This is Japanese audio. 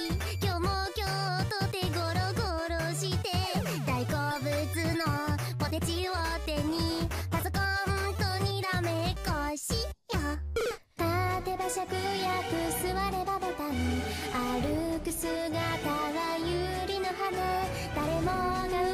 今日も今日と手ゴロゴロして大好物のポテチを手にパソコンとにらめっこしよ立てば芍薬座ればボタン歩く姿が百合の花誰もが